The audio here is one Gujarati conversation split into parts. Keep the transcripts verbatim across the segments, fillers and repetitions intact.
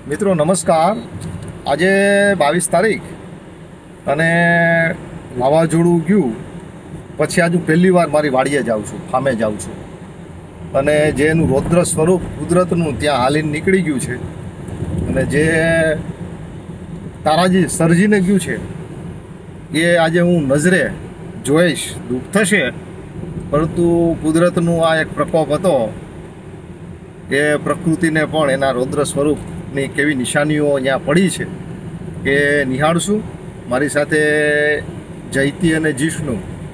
મિત્રો નમસ્કાર। આજે બાવીસ તારીખ અને વાવાઝોડું ગયું પછી આજુ પહેલી વાર મારી વાડીએ જાઉં છું, ફામે જાઉં છું અને જે એનું રૌદ્ર સ્વરૂપ કુદરતનું ત્યાં હાલીને નીકળી ગયું છે અને જે તારાજી સર્જીને ગયું છે એ આજે હું નજરે જોઈશ। દુઃખ થશે, પરંતુ કુદરતનું આ એક પ્રકોપ હતો એ પ્રકૃતિને પણ એના રૌદ્ર સ્વરૂપની કેવી નિશાનીઓ અહીંયા પડી છે એ નિહાળશું। મારી સાથે જયતી અને જીષ્ણુ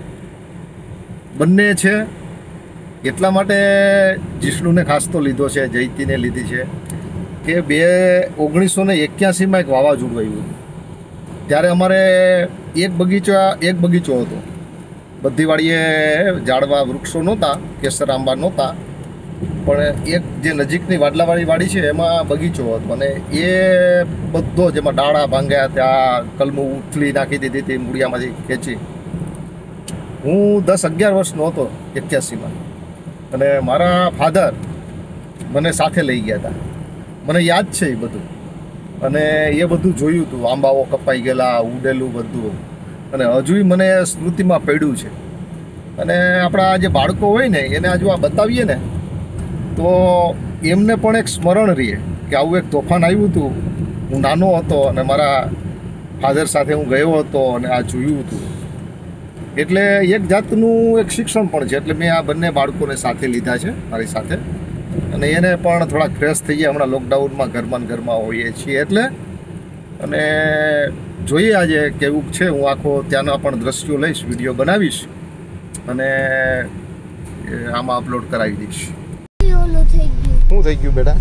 બંને છે, એટલા માટે જીષ્ણુને ખાસ તો લીધો છે, જયતીને લીધી છે કે બે ઓગણીસો ને એક્યાસીમાં એક વાવાઝોડું આવ્યું ત્યારે અમારે એક બગીચા એક બગીચો હતો, બધી વાડીએ ઝાડવા વૃક્ષો નહોતા, કેસર આંબા નહોતા, પણ એક જે નજીકની વાડલાવાળી વાડી છે એમાં બગીચો હતો અને એ બધો જેમાં ડાળા ભાંગ્યા, ત્યાં કલમું ઉથલી નાખી દીધી હતી મૂળિયામાંથી ખેંચી। હું દસ અગિયાર વર્ષનો હતો એક્યાસીમાં અને મારા ફાધર મને સાથે લઈ ગયા હતા, મને યાદ છે એ બધું અને એ બધું જોયું હતું, આંબાઓ કપાઈ ગયેલા, ઉડેલું બધું, અને હજુય મને સ્મૃતિમાં પડ્યું છે। અને આપણા જે બાળકો હોય ને એને હજુ આ બતાવીએ ને તો એમને પણ એક સ્મરણ રહે કે આવું એક તોફાન આવ્યું હતું, હું નાનો હતો અને મારા ફાધર સાથે હું ગયો હતો અને આ જોયું હતું, એટલે એક જાતનું એક શિક્ષણ પણ છે। એટલે મેં આ બંને બાળકોને સાથે લીધા છે મારી સાથે અને એને પણ થોડાક ફ્રેશ થઈ ગયા, હમણાં લોકડાઉનમાં ઘરમાં ને ઘરમાં હોઈએ છીએ એટલે। અને જોઈએ આજે કેવું છે, હું આખો ત્યાંના પણ દ્રશ્યો લઈશ, વિડીયો બનાવીશ અને આમાં અપલોડ કરાવી દઈશ। શું થઈ ગયું બેટા?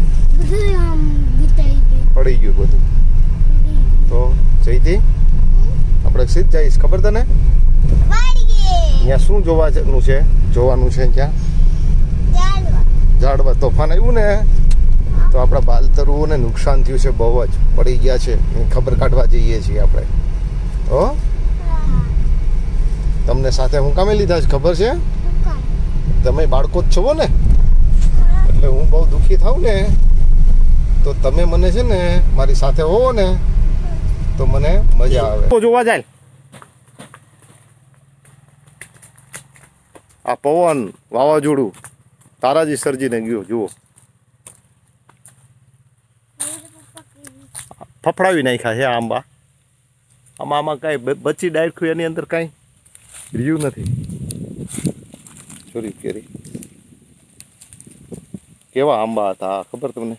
પડી ગયું બધું તો જઈતી આપણે સીધ જઈશ, ખબર તને? અહીંયા શું જોવાનું છે? જોવાનું છે ત્યાં ઝાડવા તોફાન આવ્યું ને તો આપણા બાલતરુઓને નુકસાન થયું છે, બહુ જ પડી ગયા છે, ખબર કાઢવા જઈએ છીએ આપણે। હો, તમને સાથે હું કામે લીધા છે ખબર છે? તમે બાળકો જ છો ને, એટલે હું બહુ દુઃખી થાઉં ને તો તમે મને છે ને મારી સાથે હોવો ને તો મને મજા આવે। જોવા જાય આ પવન, વાવાઝોડું તારાજી સર્જીને ગયું, જુઓ ફફડાવી નાખ્યા છે આંબા। આમાં આમાં કાંઈ બચી ડાયખ્યું એની અંદર કાંઈ રહ્યું નથી। ચોરી કેરી કેવા આંબા હતા ખબર તમને?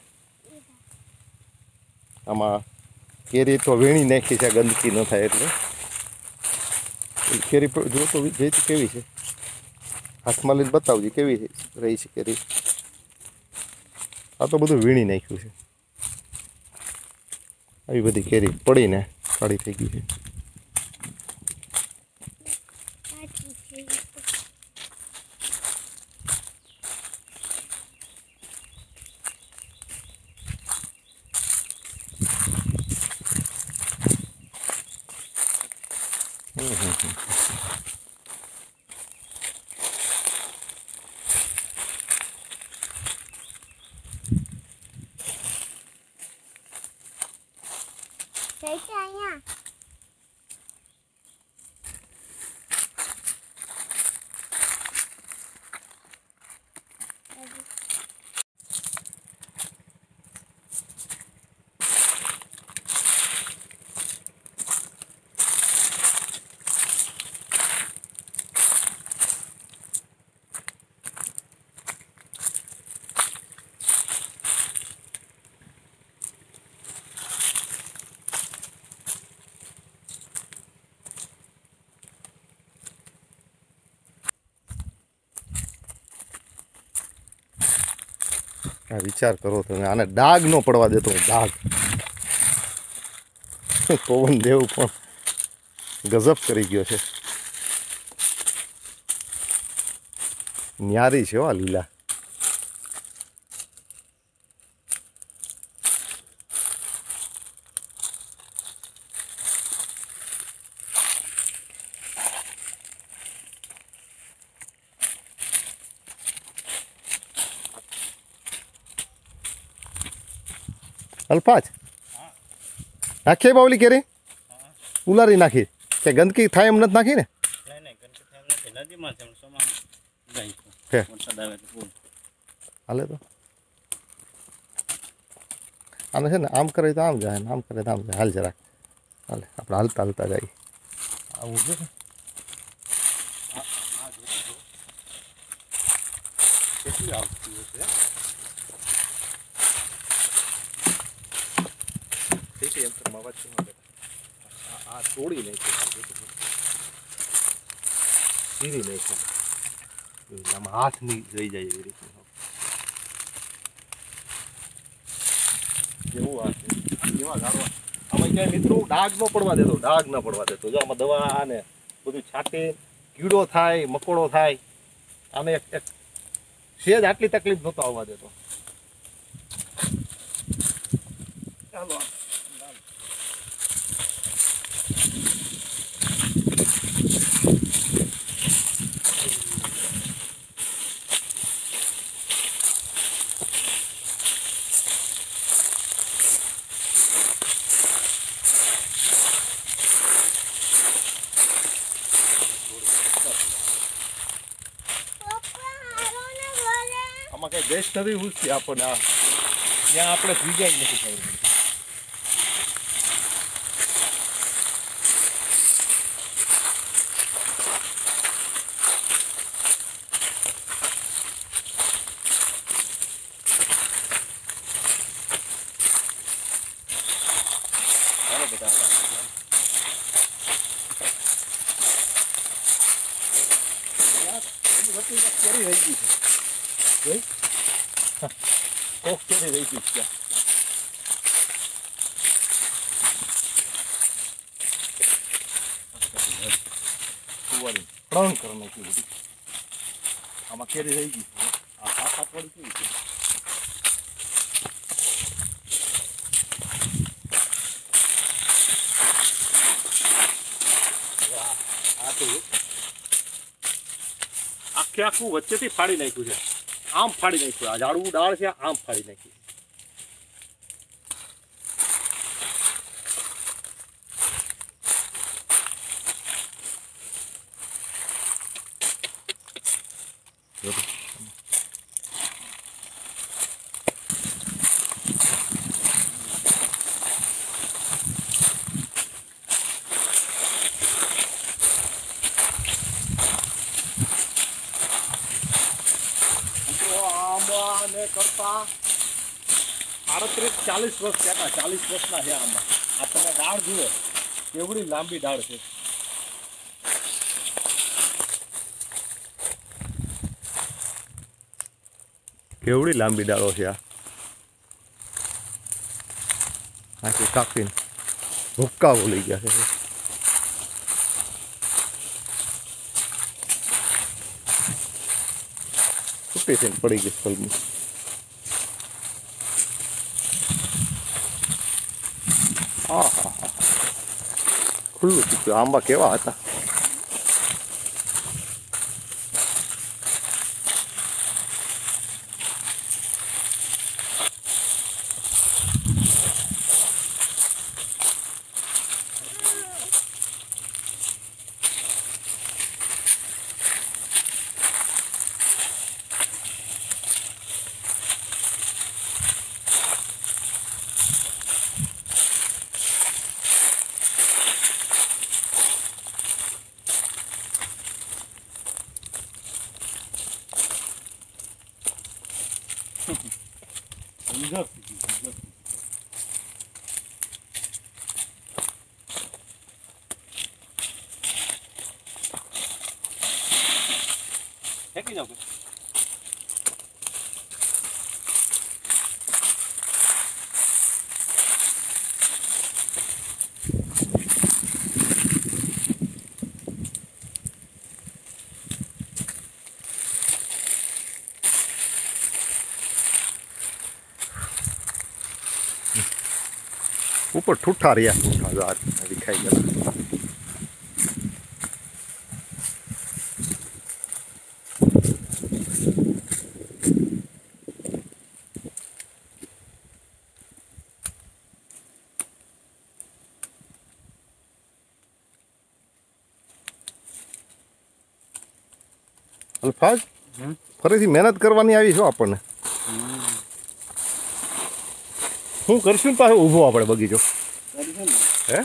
આમાં કેરી તો વીણી નાખી છે ગંદકી ન થાય એટલે। કેરી જો તો જઈતી કેવી છે, હાથમાં લઈને બતાવજી કેવી રહી છે કેરી। આ તો બધું વીણી નાખ્યું છે, આવી બધી કેરી પડીને કાળી થઈ ગઈ છે। અહીંયા આ વિચાર કરો તમે, આને ડાઘ ન પડવા દેતો હું, ડાઘ। પવન દેવ પણ ગજબ કરી ગયો છે, ન્યારી છે હો આ લીલા। અલ્પાજ નાખીએ બાવલી કેરી ઉલારી નાખી કે ગંદકી થાય એમ નથી નાખી ને હાલે તો આને છે ને આમ કરે તો આમ જાય આમ કરે તો આમ જાય હાલ જરાક હાલે આપણે હાલતા હાલતા જઈએ આવું છે કેટલી આવતી હશે ठीक है अंतर मावा छे आ तोड़ी नहीं छे सीधी नहीं छे आम हाथ नहीं रही जाए एवी रीते केवुं आ केवा गाड़वा आमां क्या मित्रों डाग न पड़वा देतो डाग न पड़वा देतो जो आमां दवा ने बधुं छाटे कीड़ो थाय मकोड़ो थाय आने एक एक सेज आटली तकलीफ नतो आववा देतो चालो આમાં કઈ બેસ્ટ નથી ઉસતી આપણને આ ત્યાં આપણે ભીજાઈ નથી ખબર પડતી હાલો બેટા હાલો વચ્ચે કેરી રહી ગઈ છે કોક કેરી રહી ગઈ છે સુવાની ત્રણ કરી નાખી બધી આમાં કેરી રહી ગઈ આ હાથ હાથવાળી કેવી છે આ તો આખે આખું વચ્ચેથી ફાડી નાખ્યું છે આમ ફાડી નાખ્યું આ ઝાડવું ડાળ છે આમ ફાડી નાખ્યું આંબાને કરતા આડત્રીસ ચાલીસ વર્ષ થયા ચાલીસ વર્ષના છે આંબા આપણને ડાળ જુઓ કેવડી લાંબી ડાળ છે કેવડી લાંબી ડાળો છે આ આખી કાપીને ભૂક્કા બોલી ગયા છે છૂટી પડી ગઈ ફલમાં હા હા હા ખુલ્લું ચૂક્યું આંબા કેવા હતા फेंकी जाओ ऊपर ठूठा रहा ठूठा दिखाई गया અલ્ફાજ ફરીથી મહેનત કરવાની આવી છો આપણને. શું કરશું ને પાછો ઊભો આપણે બગીચો હે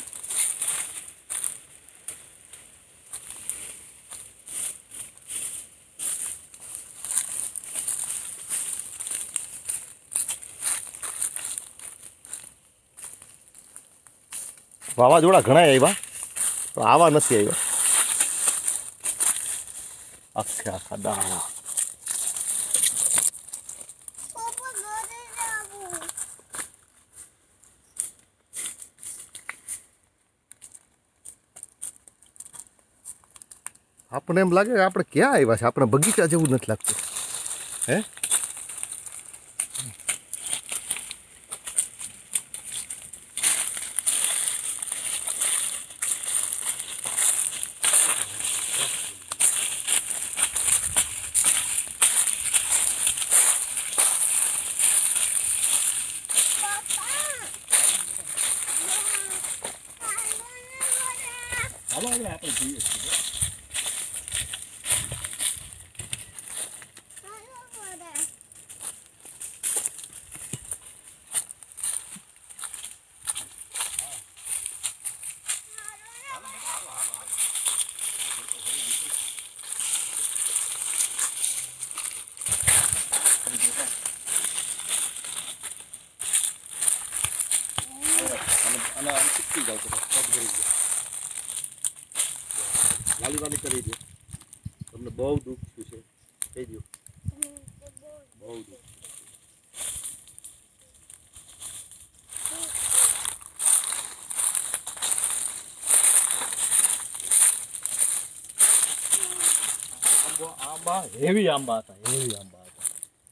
વાવાઝોડા ઘણા આવ્યા તો આવા નથી આવ્યા. આખે આખા દાણા આપણે એમ લાગે કે આપણે ક્યાં આવ્યા છે, આપણે બગીચા જેવું નથી લાગતું હે. આપણે જોઈએ અને આમ ચીપકી જાવ તો કરી દો લાલી વાલી કરી દો. તમને બહુ દુઃખ થયું છે કહી દો, બહુ દુઃખ. આંબા હેવી આંબા હતા, હેવી આંબા હતા.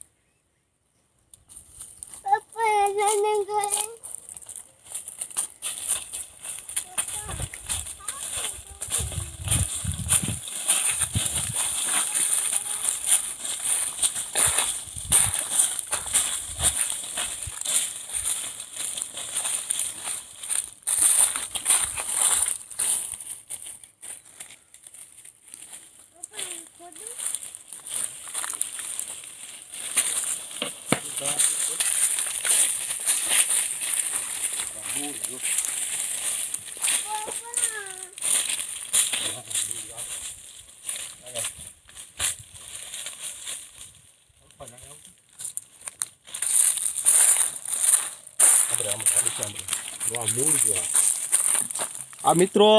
આ મિત્રો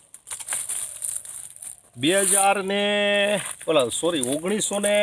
બે હજાર ને ઓલા સોરી ઓગણીસો ને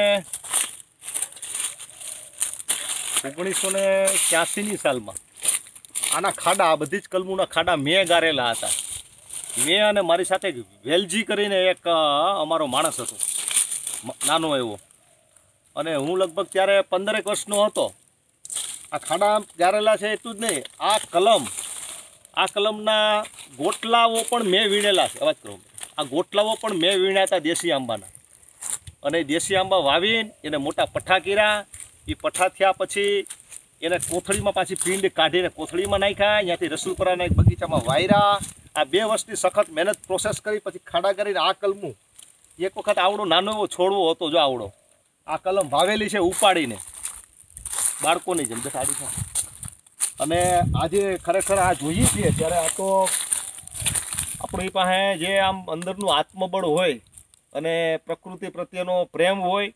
ઓગણીસો ને ત્યાસીની સાલમાં આના ખાડા, આ બધી જ કલમોના ખાડા મેં ગારેલા હતા. મેં અને મારી સાથે વેલજી કરીને એક અમારો માણસ હતો નાનો એવો, અને હું લગભગ ત્યારે પંદરેક વર્ષનો હતો. આ ખાડા ગારેલા છે એટલું જ નહીં, આ કલમ આ કલમના ગોટલાઓ પણ મેં વીણેલા છે. અવાજ કરો. આ ગોટલાઓ પણ મેં વીણ્યા હતા દેશી આંબાના. અને દેશી આંબા વાવીને એને મોટા પઠ્ઠા કર્યા. એ પઠ્ઠા થયા પછી એને કોથળીમાં પાછી પીંડ કાઢીને કોથળીમાં નાખ્યા, અહીંયાથી રસુલપરાના એક બગીચામાં વાયરા. આ બે વર્ષની સખત મહેનત પ્રોસેસ કરી પછી ખાડા કરીને આ કલમું એક વખત આવડો નાનો એવો છોડવો હતો, જો આવડો આ કલમ વાવેલી છે ઉપાડીને બાળકોની જેમ બેઠાડી છે. અને આજે ખરેખર આ જોઈએ છીએ ત્યારે આ તો આપણી પાસે જે આમ અંદરનું આત્મબળ હોય અને પ્રકૃતિ પ્રત્યેનો પ્રેમ હોય,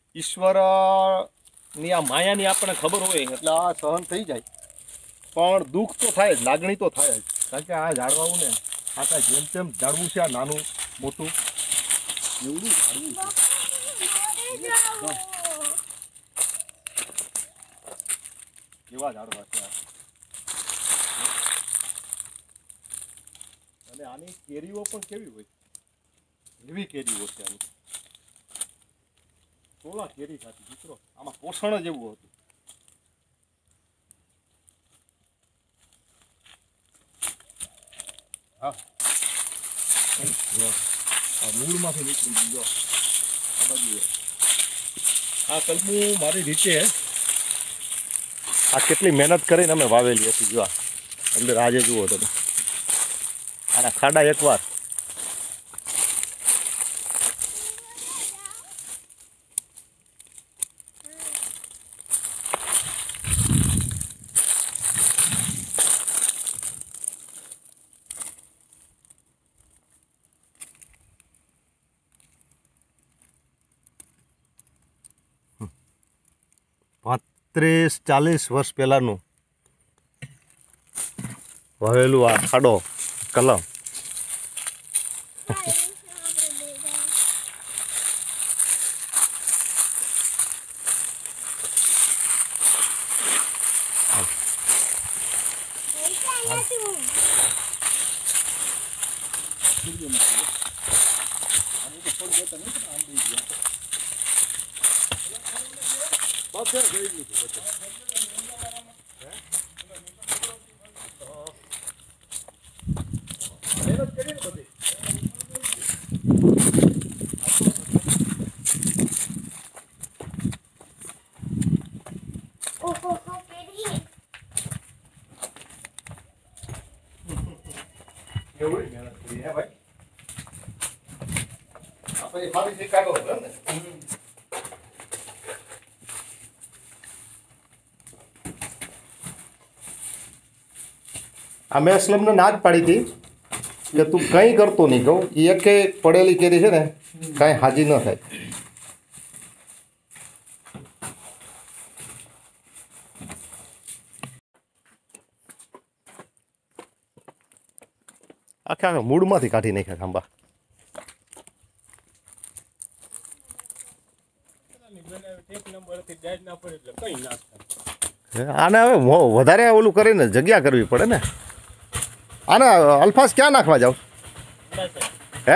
ઈશ્વરની આ માયાની આપણને ખબર હોય એટલે આ સહન થઈ જાય. પણ દુઃખ તો થાય જ, લાગણી તો થાય જ. કારણ કે આ ઝાડવાવું ને આ કાંઈ જેમ તેમ ઝાડવું છે, આ નાનું મોટું એવડું ઝાડવું છે. કેવા ઝાડવા છે અને આની કેરીઓ પણ કેવી હોય, એવી કેરીઓ છે આની. સોળા કેરી ખાતી મિત્રો, આમાં પોષણ જ એવું હતું. હા આ મૂળમાંથી નીકળી ગયો. આ બાજુ આ કલમું મારી રીતે આ કેટલી મહેનત કરીને અમે વાવેલી હતી. જો અંદર આજે જુઓ તમે આના ખાડા એકવાર ત્રીસ ચાલીસ વર્ષ પહેલાંનું વાવેલું આ ખાડો કલમ. આ મેં અસલમને ના જ પાડી હતી કે તું કંઈ કરતો નહીં. કહું એ એકે પડેલી કેરી છે ને કાંઈ હાજી ન થાય. આખા આખા મૂળમાંથી કાઢી નાખ્યા ખાંભા. આને હવે વધારે ઓલું કરીને જગ્યા કરવી પડે ને. આને અલ્ફાસ ક્યાં નાખવા જાવ હે?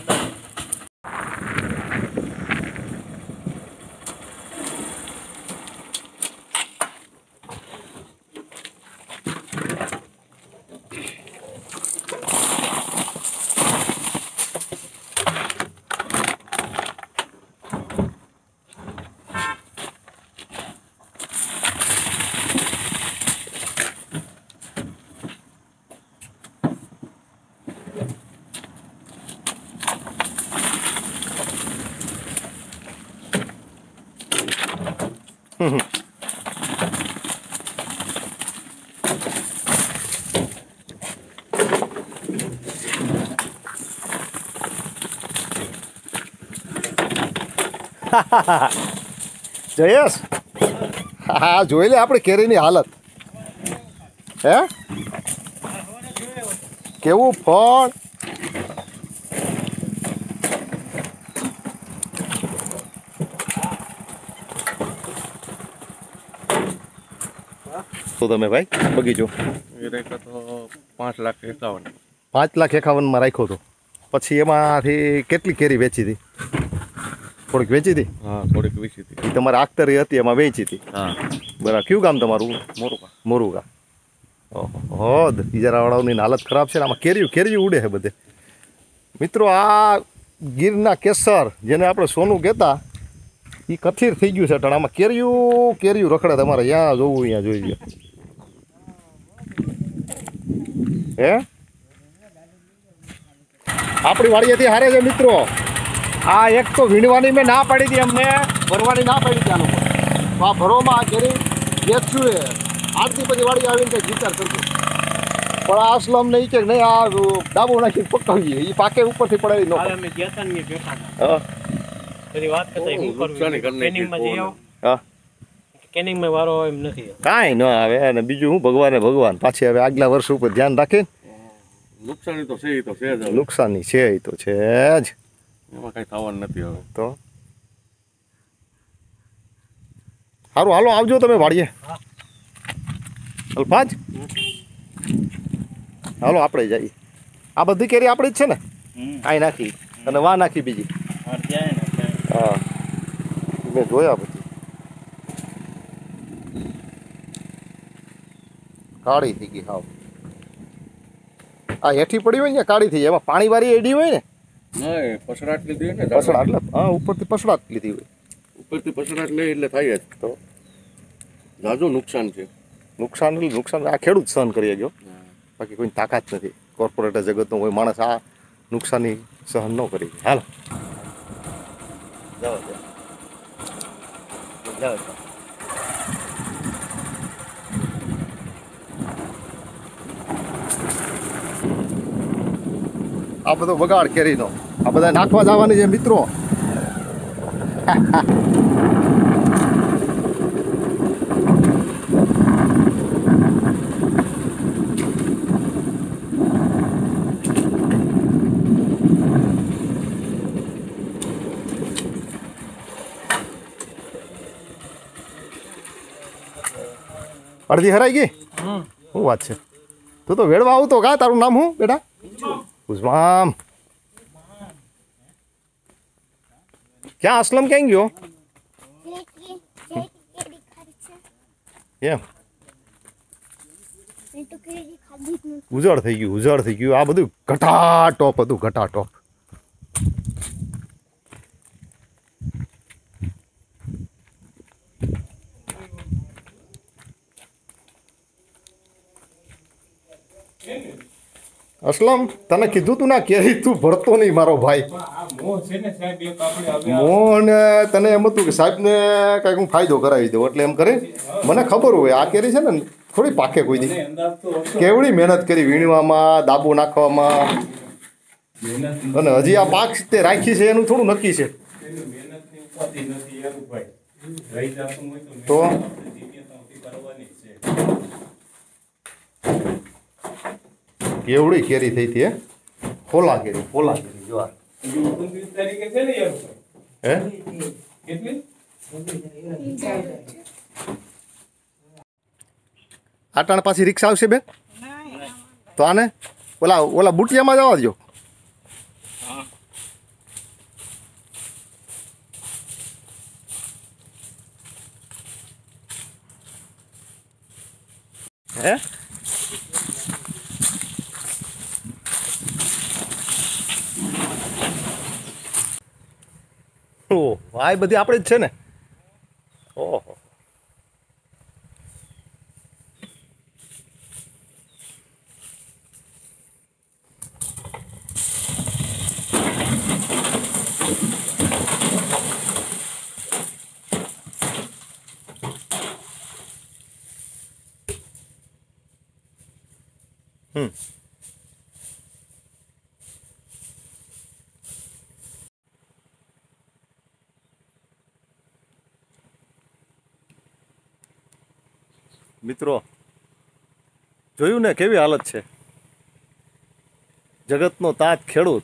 જયેશ, હા જોઈ લે આપણે કેરીની હાલત. હે કેવું ફળ. તો તમે ભાઈ બગીચો તો પાંચ લાખ એકાવન પાંચ લાખ એકાવનમાં રાખ્યો હતો. પછી એમાંથી કેટલી કેરી વેચી હતી? થોડીક વેચી હતી. હા થોડીક વેચી હતી. એ તમારે આખતરી હતી એમાં વેચી હતી. હા બરાબર. કયું ગામ તમારું? મોરુગા. મોરુગા. ઓહો ઈજરાવાળાઓની હાલત ખરાબ છે ને. આમાં કેરીયું કેરીયું ઉડે છે બધે. મિત્રો આ ગીરના કેસર જેને આપણે સોનું કહેતા એ કથીર થઈ ગયું છે અટાણે. આમાં કેરીયું કેરીયું રખડે. તમારે ત્યાં જોવું અહીંયા જોઈ લો. હે આપણી વાડીએથી હારે છે મિત્રો. આ એક તો વીણવાની મેં ના પાડી હતી અમને, ભરવાની ના પાડી હતી. આનો તો આ ભરોમાં આ કેરી વેચશું એ આરતી પછી વાડી આવીને કંઈક વિચાર કરજો. પણ આ અસલમ નહીં કે નહીં આ ડાબો નાખી પકાવીએ એ પાકે ઉપરથી પડાવી નો. કાંઈ ન આવે અને બીજું હું ભગવાને ભગવાન પાછી હવે આગલા વર્ષ ઉપર ધ્યાન રાખે. નુકસાની તો છે તો છે જ. નુકસાની છે એ તો છે જ. એમાં કઈ થવાનું નથી હવે તો. સારું હાલો આવજો તમે વાડીએ. અલ્ફાજ હાલો આપણે જઈએ. આ બધી કેરી આપણી જ છે ને? કાંઈ નાખી અને વા નાખી બીજી. હા મેં જોયા પછી કાળી થઈ ગઈ હાવ. આ હેઠી પડી હોય ને કાળી થઈ જાય. એમાં પાણી વાળી એડી હોય ને. ના પસડાટ લીધી હોય ને. પસડાટ એટલે હા ઉપરથી પસડાટ લીધી હોય. ઉપરથી પસડાટ લે એટલે થાય જ. તો જાજો નુકસાન છે. નુકસાન એટલે નુકસાન આ ખેડૂત સહન કરી ગયો. બાકી કોઈ તાકાત નથી. કોર્પોરેટ જગતનો કોઈ માણસ આ નુકસાની સહન ન કરી. હાલો જાઓ જાઓ જાઓ. આ બધો બગાડ કેરીનો. આ બધા નાખવા જવાની છે મિત્રો. અડધી હરાઈ ગઈ શું વાત છે તું તો વેડવા આવતો કા તારું નામ શું બેટા ઉસ્મામ ક્યાં અસલમ ક્યાં ગયો એમ ઉજળ થઈ ગયું ઉજળ થઈ ગયું આ બધું ઘટા ટોપ હતું ઘટા ટોપ અસલમ તને કીધું તું ના કેરી તું ભરતો નહીં મારો ભાઈ મોહન તને એમ હતું કે સાહેબને કાંઈક હું ફાયદો કરાવી દઉં એટલે એમ કરે મને ખબર હોય આ કેરી છે ને થોડી પાકે કોઈ દી કેવડી મહેનત કરી વીણવામાં દાબો નાખવામાં અને હજી આ પાક તે રાખી છે એનું થોડું નક્કી છે તો કેવડી કેરી થઈ હતી હે ફોલા કેરી ફોલા કેરી જો હે આટાણ પાછી રિક્ષા આવશે બેન તો આને ઓલા ઓલા બુટિયામાં જવા દો હે ઓ આ બધી આપણે જ છે ને ઓહો હમ મિત્રો જોયું ને કેવી હાલત છે જગતનો તાજ ખેડૂત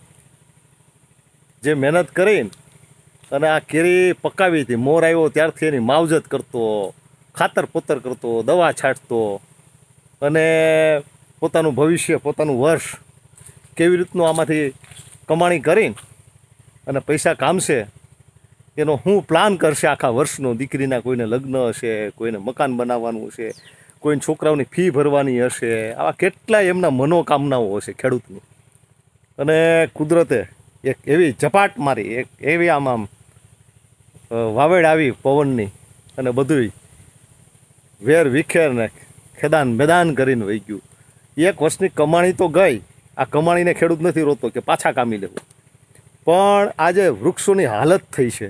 જે મહેનત કરીને અને આ કેરી પકાવી હતી મોર આવ્યો ત્યારથી એની માવજત કરતો ખાતર પોતર કરતો દવા છાંટતો અને પોતાનું ભવિષ્ય પોતાનું વર્ષ કેવી રીતનું આમાંથી કમાણી કરીને અને પૈસા કામશે એનો હું પ્લાન કરશે આખા વર્ષનો દીકરીના કોઈને લગ્ન હશે કોઈને મકાન બનાવવાનું હશે કોઈને છોકરાઓની ફી ભરવાની હશે આવા કેટલાય એમના મનોકામનાઓ હશે ખેડૂતની અને કુદરતે એક એવી ઝપાટ મારી એક એવી આમ આમ વાવેડ આવી પવનની અને બધુંય વેર વિખેરને ખેદાન મેદાન કરીને વહી ગયું એક વર્ષની કમાણી તો ગઈ આ કમાણીને ખેડૂત નથી રોતો કે પાછા કામી લેવું પણ આજે વૃક્ષોની હાલત થઈ છે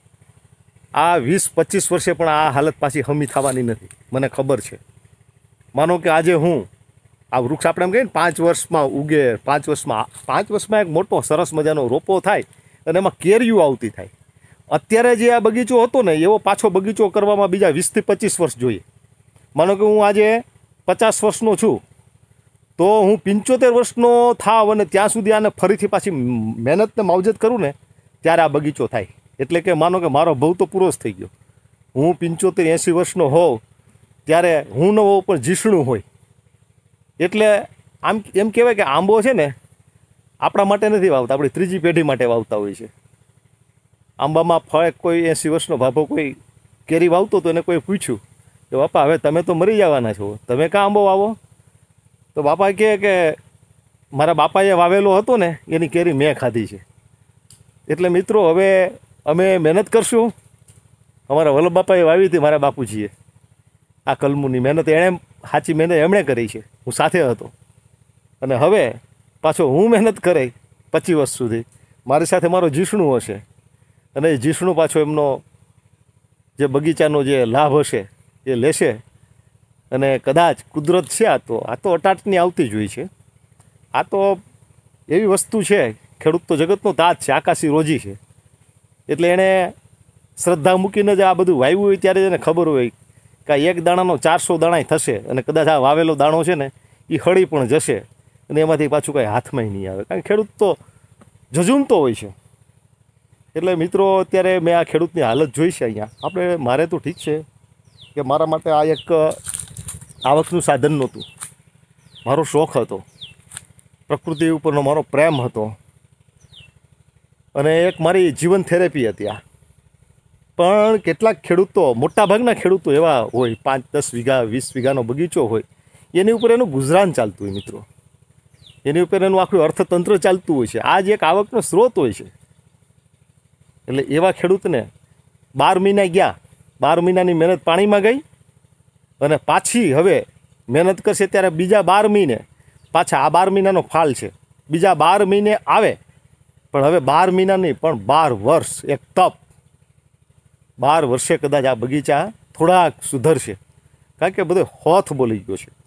આ વીસ પચીસ વર્ષે પણ આ હાલત પાછી હમી થવાની નથી મને ખબર છે માનો કે આજે હું આ વૃક્ષ આપણે એમ કહીએ ને પાંચ વર્ષમાં ઉગે પાંચ વર્ષમાં પાંચ વર્ષમાં એક મોટો સરસ મજાનો રોપો થાય અને એમાં કેરીઓ આવતી થાય અત્યારે જે આ બગીચો હતો ને એવો પાછો બગીચો કરવામાં બીજા વીસથી પચીસ વર્ષ જોઈએ માનો કે હું આજે પચાસ વર્ષનો છું તો હું પંચોતેર વર્ષનો થાવ અને ત્યાં સુધી આને ફરીથી પાછી મહેનતને માવજત કરું ને ત્યારે આ બગીચો થાય એટલે કે માનો કે મારો ભવ તો પૂરો જ થઈ ગયો હું પંચોતેર એંસી વર્ષનો હોઉં ત્યારે હું ન હોઉં પણ જીષ્ણું હોય એટલે આમ એમ કહેવાય કે આંબો છે ને આપણા માટે નથી વાવતા આપણી ત્રીજી પેઢી માટે વાવતા હોય છે આંબામાં ફળ કોઈ એંસી વર્ષનો ભાભો કોઈ કેરી વાવતો તો એને કોઈ પૂછ્યું કે બાપા હવે તમે તો મરી જવાના છો તમે કાં આંબો વાવો તો બાપા કહે કે મારા બાપાએ વાવેલો હતો ને એની કેરી મેં ખાધી છે એટલે મિત્રો હવે અમે મહેનત કરશું અમારા વલ્લભ બાપાએ વાવી હતી મારા બાપુજીએ આ કલમુની મહેનત એણે સાચી મહેનત એમણે કરી છે હું સાથે હતો અને હવે પાછો હું મહેનત કરે પચીસ વર્ષ સુધી મારી સાથે મારો જીષ્ણુ હશે અને એ જીષ્ણુ પાછો એમનો જે બગીચાનો જે લાભ હશે એ લેશે અને કદાચ કુદરત છે આ તો આ તો અટાટની આવતી જ હોય છે આ તો એવી વસ્તુ છે ખેડૂત તો જગતનો તાજ છે આકાશી રોજી છે એટલે એણે શ્રદ્ધા મૂકીને જ આ બધું વાવ્યું હોય ત્યારે જ એને ખબર હોય કે એક દાણાનો ચારસો દાણા થશે અને કદાચ આ વાવેલો દાણો છે ને એ હળી પણ જશે અને એમાંથી પાછું કાંઈ હાથમાંય નહીં આવે કારણ કે ખેડૂત તો ઝઝૂમતો હોય છે એટલે મિત્રો અત્યારે મેં આ ખેડૂતની હાલત જોઈ છે અહીંયા આપણે મારે તો ઠીક છે કે મારા માટે આ એક આવકનું સાધન નહોતું. મારો શોખ હતો, પ્રકૃતિ ઉપરનો મારો પ્રેમ હતો અને એક મારી જીવન થેરેપી હતી આ. પણ કેટલાક ખેડૂતો, મોટાભાગના ખેડૂતો એવા હોય, પાંચ દસ વીઘા વીસ વીઘાનો બગીચો હોય, એની ઉપર એનું ગુજરાન ચાલતું હોય મિત્રો, એની ઉપર એનું આખું અર્થતંત્ર ચાલતું હોય છે. આ જ એક આવકનો સ્ત્રોત હોય છે. એટલે એવા ખેડૂતને બાર મહિના ગયા, બાર મહિનાની મહેનત પાણીમાં ગઈ અને પાછી હવે મહેનત કરશે ત્યારે બીજા બાર મહિને પાછા આ બાર મહિનાનો ફાલ છે, બીજા બાર મહિને આવે, પણ હવે બાર મહિના નહીં પણ બાર વર્ષ એક તપ. બાર વર્ષે કદાચ આ બગીચા થોડાક સુધરશે, કારણ કે બધો હોથ બોલી ગયો છે.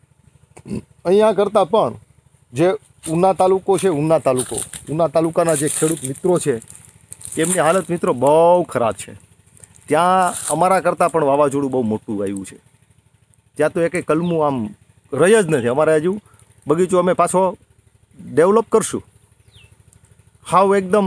અહીંયા કરતાં પણ જે ઉના તાલુકો છે, ઉના તાલુકો ઉના તાલુકાના જે ખેડૂત મિત્રો છે એમની હાલત મિત્રો બહુ ખરાબ છે. ત્યાં અમારા કરતાં પણ વાવાઝોડું બહુ મોટું આવ્યું છે. ત્યાં તો એકે કલમું આમ રહી જ નથી. અમારે હજુ બગીચો અમે પાછો ડેવલપ કરશું, હાવ એકદમ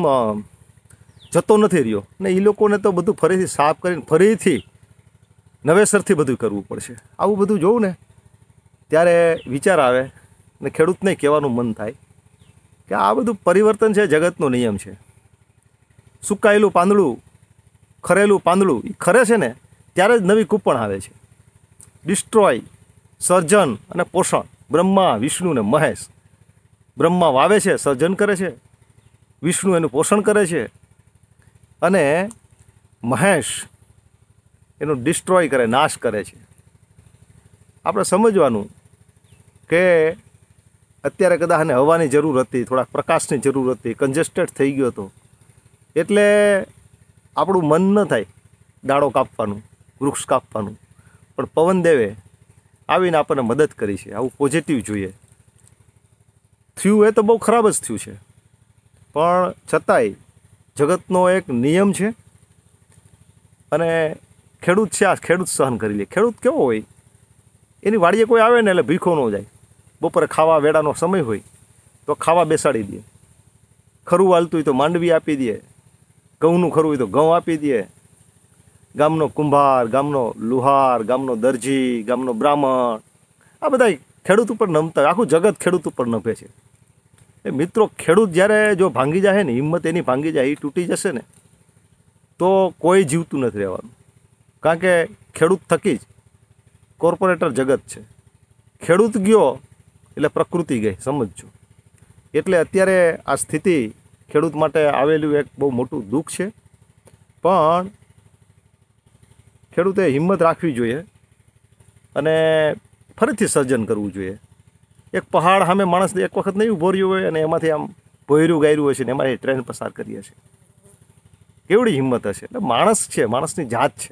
જતો નથી રહ્યો ને. એ લોકોને તો બધું ફરીથી સાફ કરીને ફરીથી નવેસરથી બધું કરવું પડશે. આવું બધું જોઉં ને ત્યારે વિચાર આવે ને ખેડૂતને કહેવાનું મન થાય કે આ બધું પરિવર્તન છે, જગતનો નિયમ છે. સુકાયેલું પાંદડું, ખરેલું પાંદડું એ ખરે છે ને ત્યારે જ નવી કૂપણ આવે છે. ડિસ્ટ્રોય, સર્જન અને પોષણ, બ્રહ્મા વિષ્ણુ ને મહેશ. બ્રહ્મા વાવે છે, સર્જન કરે છે, વિષ્ણુ એનું પોષણ કરે છે અને મહેશ એનું ડિસ્ટ્રોય કરે, નાશ કરે છે. આપણે સમજવાનું કે અત્યારે કદાચ એને હવાની જરૂર હતી, થોડાક પ્રકાશની જરૂર હતી, કન્જેસ્ટેડ થઈ ગયો હતો, એટલે આપણું મન ન થાય ડાળો કાપવાનું, વૃક્ષ કાપવાનું, પણ પવનદેવે આવીને આપણને મદદ કરી છે. આવું પોઝિટિવ જોઈએ. થયું એ તો બહુ ખરાબ જ થયું છે, પણ છતાંય જગતનો એક નિયમ છે અને ખેડૂત છે, આ ખેડૂત સહન કરી લે. ખેડૂત કેવો હોય, એની વાડીએ કોઈ આવે ને એટલે ભીખો ન જાય. બપોરે ખાવા વેળાનો સમય હોય તો ખાવા બેસાડી દે, ખરું હાલતું હોય તો માંડવી આપી દે, ઘઉંનું ખરું હોય તો ઘઉં આપી દે. ગામનો કુંભાર, ગામનો લુહાર, ગામનો દરજી, ગામનો બ્રાહ્મણ, આ બધા ખેડૂત ઉપર નમતા, આખું જગત ખેડૂત ઉપર નભે છે. એ મિત્રો, ખેડૂત જ્યારે જો ભાંગી જાય ને, હિંમત એની ભાંગી જાય, એ તૂટી જશે ને, તો કોઈ જીવતું નથી રહેવાનું. કારણ કે ખેડૂત થકી જ કોર્પોરેટર જગત છે. ખેડૂત ગયો એટલે પ્રકૃતિ ગઈ, સમજજો. એટલે અત્યારે આ સ્થિતિ ખેડૂત માટે આવેલું એક બહુ મોટું દુઃખ છે. પણ ખેડૂતે હિંમત રાખવી જોઈએ અને ફરીથી સર્જન કરવું જોઈએ. એક પહાડ સામે માણસ એક વખત નહીં ઊભો રહ્યો હોય અને એમાંથી આમ ભોયરું ગાયરું હશે ને એમાંથી ટ્રેન પસાર કરી હશે, કેવડી હિંમત હશે. એટલે માણસ છે, માણસની જાત છે.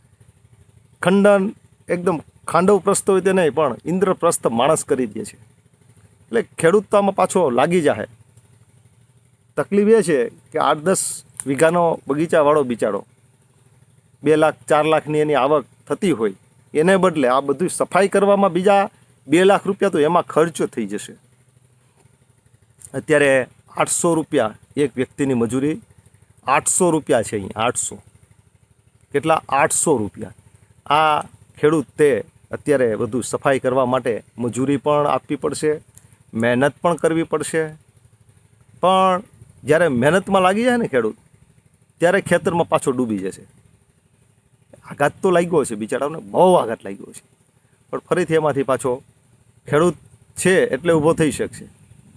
ખંડન એકદમ ખાંડવ પ્રસ્થ હોય તે નહીં, પણ ઇન્દ્રપ્રસ્થ માણસ કરી દે છે. એટલે ખેડૂતતામાં પાછો લાગી જાય. તકલીફ એ છે કે આઠ દસ વીઘાનો બગીચાવાળો બિચારો બે લાખ ચાર લાખની એની આવક થતી હોય, એને બદલે આ બધું સફાઈ કરવામાં બીજા બે લાખ રૂપિયા તો એમાં ખર્ચો થઈ જશે. અત્યારે આઠસો રૂપિયા એક વ્યક્તિની મજૂરી, આઠસો રૂપિયા છે અહીં, આઠસો. કેટલા? આઠસો રૂપિયા. આ ખેડૂત તે અત્યારે બધું સફાઈ કરવા માટે મજૂરી પણ આપવી પડશે, મહેનત પણ કરવી પડશે. પણ જ્યારે મહેનતમાં લાગી જાય ને ખેડૂત, ત્યારે ખેતરમાં પાછો ડૂબી જશે. આઘાત તો લાગ્યો છે બિચારાઓને, બહુ આઘાત લાગ્યો છે, પણ ફરીથી એમાંથી પાછો ખેડૂત છે એટલે ઊભો થઈ શકશે.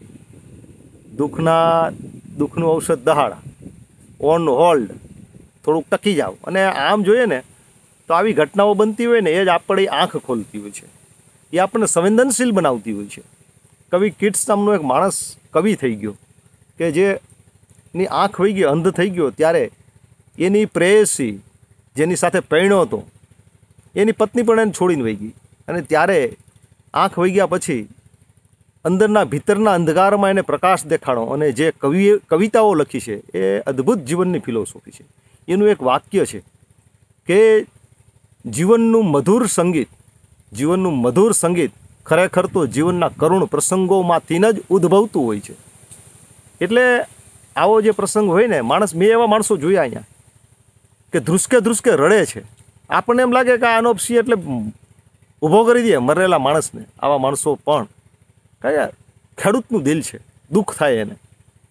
દુઃખના દુઃખનું ઔષધ દહાડા, ઓન હોલ્ડ, થોડુંક ટકી જાઓ. અને આમ જોઈએ ને તો આવી ઘટનાઓ બનતી હોય ને એ જ આપણી આંખ ખોલતી હોય છે, એ આપણને સંવેદનશીલ બનાવતી હોય છે. કવિ કિટ્સ નામનો એક માણસ કવિ થઈ ગયો કે જે એની આંખ વહી ગઈ, અંધ થઈ ગયો, ત્યારે એની પ્રેયસી જેની સાથે પરણ્યો હતો એની પત્ની પણ એને છોડીને વહી ગઈ. અને ત્યારે આંખ વહી ગયા પછી અંદરના ભીતરના અંધકારમાં એને પ્રકાશ દેખાડો. અને જે કવિ કવિતાઓ લખી છે એ અદ્ભુત જીવનની ફિલોસોફી છે. એનું એક વાક્ય છે કે જીવનનું મધુર સંગીત, જીવનનું મધુર સંગીત ખરેખર તો જીવનના કરુણ પ્રસંગોમાંથી જ ઉદ્ભવતું હોય છે. એટલે આવો જે પ્રસંગ હોય ને, માણસ, મેં એવા માણસો જોયા અહીંયા કે ધ્રુસકે ધ્રુસકે રડે છે. આપણને એમ લાગે કે આ અનોપસી એટલે ઊભો કરી દે મરેલા માણસને. આવા માણસો પણ કયા ખેડૂતનું દિલ છે, દુઃખ થાય એને.